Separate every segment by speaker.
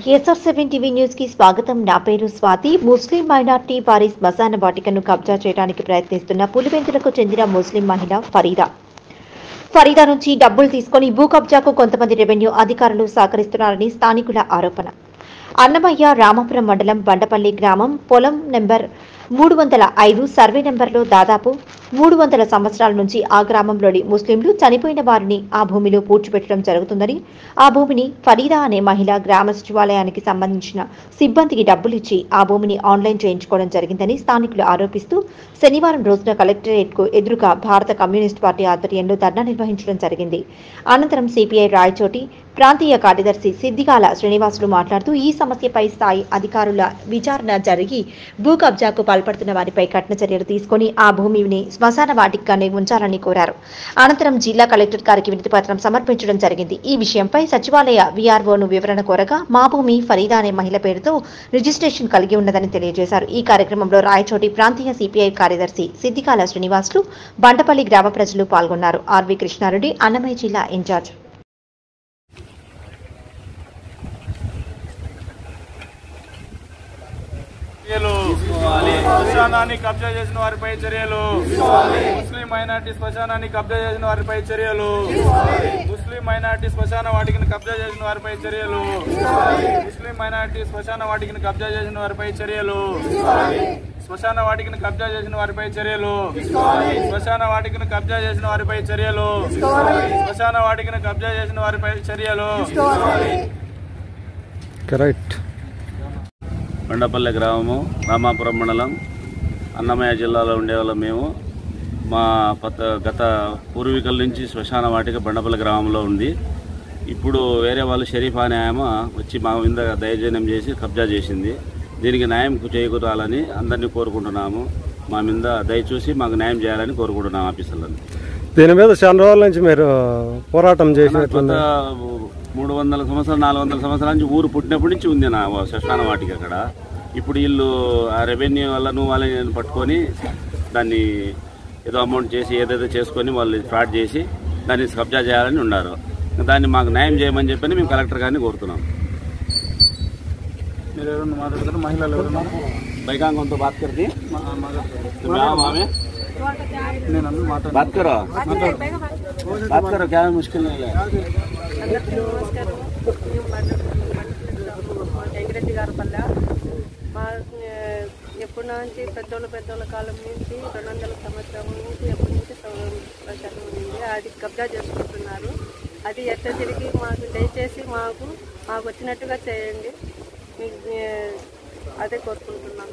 Speaker 1: SR7 TV news కి స్వాగతం. నా పేరు స్వాతి. ముస్లిం మైనార్టీ వారి శ్మశాన వాటికను కబ్జా చేయడానికి ప్రయత్నిస్తున్న పులివెందులకు చెందిన ముస్లిం మహిళ ఫరీదా నుంచి డబ్బులు తీసుకుని భూ కబ్జాకు కొంతమంది రెవెన్యూ అధికారులు సహకరిస్తున్నారని స్థానికుల ఆరోపణ. అన్నమయ్య రామాపురం మండలం బండపల్లి గ్రామం పొలం నెంబర్ 305 సర్వే నెంబర్లో దాదాపు 300 సంవత్సరాల నుంచి ఆ గ్రామంలోని ముస్లింలు చనిపోయిన వారిని ఆ భూమిలో పూడ్చిపెట్టడం జరుగుతుందని, ఆ భూమిని ఫరీదా అనే మహిళ గ్రామ సచివాలయానికి సంబంధించిన సిబ్బందికి డబ్బులిచ్చి ఆ భూమిని ఆన్లైన్ చేయించుకోవడం జరిగిందని స్థానికులు ఆరోపిస్తూ శనివారం రోజున కలెక్టరేట్కు ఎదురుగా భారత కమ్యూనిస్ట్ పార్టీ ఆధ్వర్యంలో ధర్నా నిర్వహించడం జరిగింది. అనంతరం సిపిఐ రాయచోటి ప్రాంతీయ కార్యదర్శి సిద్దిగాల శ్రీనివాసులు మాట్లాడుతూ ఈ సమస్యపై స్థాయి అధికారుల విచారణ జరిగి భూ కబ్జాకు పాల్పడుతున్న వారిపై కఠిన చర్యలు తీసుకుని ఆ భూమిని శ్మశాన వాటికగానే ఉంచాలని కోరారు. అనంతరం జిల్లా కలెక్టర్ గారికి వినతిపత్రం సమర్పించడం జరిగింది. ఈ విషయంపై సచివాలయ వీఆర్ఓను వివరణ కోరగా మా భూమి ఫరీదా అనే మహిళ పేరుతో రిజిస్ట్రేషన్ కలిగి ఉన్నదని తెలియజేశారు. ఈ కార్యక్రమంలో రాయచోటి ప్రాంతీయ సిపిఐ కార్యదర్శి సిద్దిగాల శ్రీనివాసులు, బండపల్లి గ్రామ ప్రజలు పాల్గొన్నారు. ఆర్వి కృష్ణారెడ్డి, అన్నమయ్య జిల్లా ఇన్ఛార్జ్.
Speaker 2: శ్మశానాన్ని కబ్జా చేసిన వారిపై చర్యలు, ముస్లిం మైనార్టీ శ్మశానాన్ని కబ్జా చేసిన వారిపై చర్యలు, ముస్లిం మైనార్టీ శ్మశాన వాటికను కబ్జా చేసిన వారిపై చర్యలు, ముస్లిం మైనార్టీ శ్మశాన వాటికను కబ్జా చేసిన వారిపై చర్యలు, శ్మశాన వాటికను కబ్జా చేసిన వారిపై చర్యలు, శ్మశాన వాటికను కబ్జా చేసిన వారిపై చర్యలు, శ్మశాన వాటికను కబ్జా చేసిన వారిపై చర్యలు.
Speaker 3: కరెక్ట్.
Speaker 4: బండపల్లి గ్రామము, రామాపురం మండలం, అన్నమయ్య జిల్లాలో ఉండేవాళ్ళం మేము. మా గత పూర్వీకుల నుంచి శ్మశాన వాటిక బండపల్లి గ్రామంలో ఉంది. ఇప్పుడు వేరే వాళ్ళు షరీఫ్ అనే ఆమె వచ్చి మా మీద దౌర్జన్యం చేసి కబ్జా చేసింది. దీనికి న్యాయం చేకూరాలని అందరినీ కోరుకుంటున్నాము. మా మీద దయచూసి మాకు న్యాయం చేయాలని కోరుకుంటున్నాము ఆఫీసర్లను.
Speaker 3: దీని మీద చాలా రోజుల నుంచి మీరు పోరాటం చేసినట్లుంది.
Speaker 4: 300 సంవత్సరాలు 400 సంవత్సరాల నుంచి ఊరు పుట్టినప్పటి నుంచి ఉంది నా శ్మశాన వాటిక అక్కడ. ఇప్పుడు వీళ్ళు ఆ రెవెన్యూ వాళ్ళని పట్టుకొని దాన్ని ఏదో అమౌంట్ చేసి ఏదైతే చేసుకొని వాళ్ళు ఫ్రాడ్ చేసి దాన్ని కబ్జా చేయాలని ఉన్నారు. దాన్ని మాకు న్యాయం చేయమని చెప్పని మేము కలెక్టర్ గారిని కోరుతున్నాం.
Speaker 2: మీరు ఎవరన్నా మాట్లాడతారు? మహిళలు ఎవరన్నా
Speaker 4: బైకాంగంతో బాత్ కర్ది बात करो क्या मुश्किल नहीं है.
Speaker 5: ఎప్పటి నుంచి పెద్దోళ్ళ కాలం నుంచి 200 సంవత్సరాల నుంచి ఎప్పటి నుంచి ప్రచారం ఉంది. అది కబ్జా చేసుకుంటున్నారు. అది ఎట్లా తిరిగి మాకు దయచేసి మాకు వచ్చినట్టుగా చేయండి. అదే కోరుకుంటున్నాం.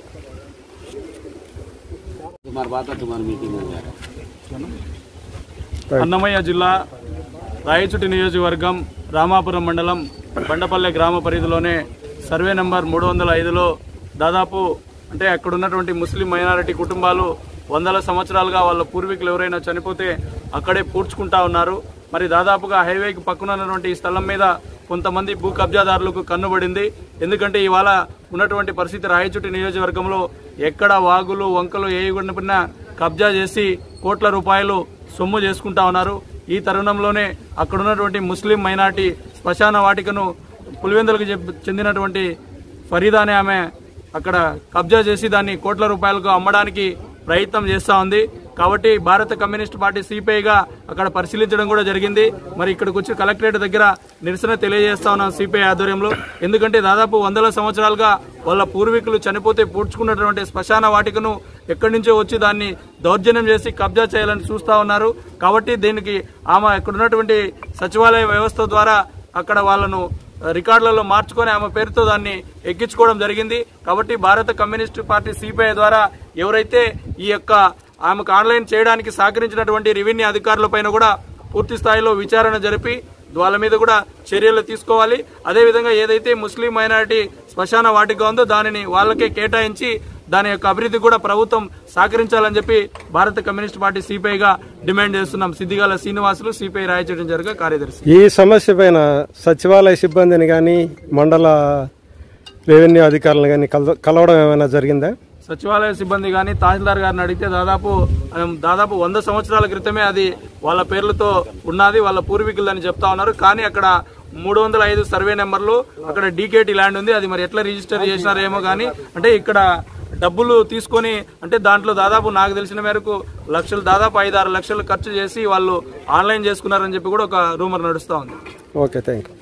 Speaker 2: అన్నమయ్య జిల్లా రాయచోటి నియోజకవర్గం రామాపురం మండలం బండపల్లె గ్రామ పరిధిలోనే సర్వే నెంబర్ 305లో దాదాపు అంటే అక్కడ ఉన్నటువంటి ముస్లిం మైనారిటీ కుటుంబాలు 100 సంవత్సరాలుగా వాళ్ళ పూర్వీకులు ఎవరైనా చనిపోతే అక్కడే పూడ్చుకుంటా ఉన్నారు. మరి దాదాపుగా హైవేకి పక్కన ఉన్నటువంటి ఈ స్థలం మీద కొంతమంది భూ కబ్జాదారులకు కన్నుబడింది. ఎందుకంటే ఇవాళ ఉన్నటువంటి పరిస్థితి రాయచోటి నియోజకవర్గంలో ఎక్కడ వాగులు వంకలు ఏయకుండా కబ్జా చేసి కోట్ల రూపాయలు సొమ్ము చేసుకుంటా ఉన్నారు. ఈ తరుణంలోనే అక్కడ ఉన్నటువంటి ముస్లిం మైనార్టీ శ్మశాన వాటికను పులివెందులకు చెందినటువంటి ఫరీదా అనే ఆమె అక్కడ కబ్జా చేసి దాన్ని కోట్ల రూపాయలకు అమ్మడానికి ప్రయత్నం చేస్తూ ఉంది. కాబట్టి భారత కమ్యూనిస్ట్ పార్టీ సిపిఐగా అక్కడ పరిశీలించడం కూడా జరిగింది. మరి ఇక్కడికి వచ్చి కలెక్టరేట్ దగ్గర నిరసన తెలియజేస్తా ఉన్నాం సిపిఐ ఆధ్వర్యంలో. ఎందుకంటే దాదాపు 100 సంవత్సరాలుగా వాళ్ళ పూర్వీకులు చనిపోతే పూడ్చుకున్నటువంటి శ్మశాన వాటికను ఎక్కడి నుంచో వచ్చి దాన్ని దౌర్జన్యం చేసి కబ్జా చేయాలని చూస్తూ ఉన్నారు. కాబట్టి దీనికి ఆమె ఇక్కడ ఉన్నటువంటి సచివాలయ వ్యవస్థ ద్వారా అక్కడ వాళ్ళను రికార్డులలో మార్చుకొని ఆమె పేరుతో దాన్ని ఎక్కించుకోవడం జరిగింది. కాబట్టి భారత కమ్యూనిస్ట్ పార్టీ సిపిఐ ద్వారా ఎవరైతే ఈ యొక్క ఆమెకు ఆన్లైన్ చేయడానికి సహకరించినటువంటి రెవెన్యూ అధికారులపైన కూడా పూర్తి స్థాయిలో విచారణ జరిపి వాళ్ళ మీద కూడా చర్యలు తీసుకోవాలి. అదేవిధంగా ఏదైతే ముస్లిం మైనారిటీ శ్మశాన వాటిక ఉందో దానిని వాళ్ళకే కేటాయించి దాని యొక్క అభివృద్ధి కూడా ప్రభుత్వం సహకరించాలని చెప్పి భారత కమ్యూనిస్ట్ పార్టీ సిపిఐగా డిమాండ్ చేస్తున్నాం. సిద్దిగాల శ్రీనివాసులు, సిపిఐ రాయచోటి జిల్లా కార్యదర్శి.
Speaker 3: ఈ సమస్య పైన సచివాలయ సిబ్బందిని కానీ మండల రెవెన్యూ అధికారులను కానీ కలవడం ఏమైనా జరిగిందా?
Speaker 2: సచివాలయ సిబ్బంది కానీ తహసీల్దార్ గారిని అడిగితే దాదాపు 100 సంవత్సరాల క్రితమే అది వాళ్ళ పేర్లతో ఉన్నది, వాళ్ళ పూర్వీకులని చెప్తా ఉన్నారు. కానీ అక్కడ 305 సర్వే నెంబర్లు అక్కడ డీకేటీ ల్యాండ్ ఉంది. అది మరి ఎట్లా రిజిస్టర్ చేసినారేమో కానీ అంటే ఇక్కడ డబ్బులు తీసుకొని అంటే దాంట్లో దాదాపు నాకు తెలిసిన మేరకు దాదాపు 5-6 లక్షలు ఖర్చు చేసి వాళ్ళు ఆన్లైన్ చేసుకున్నారని చెప్పి కూడా ఒక రూమర్ నడుస్తూ ఉంది.
Speaker 3: Okay, thank you.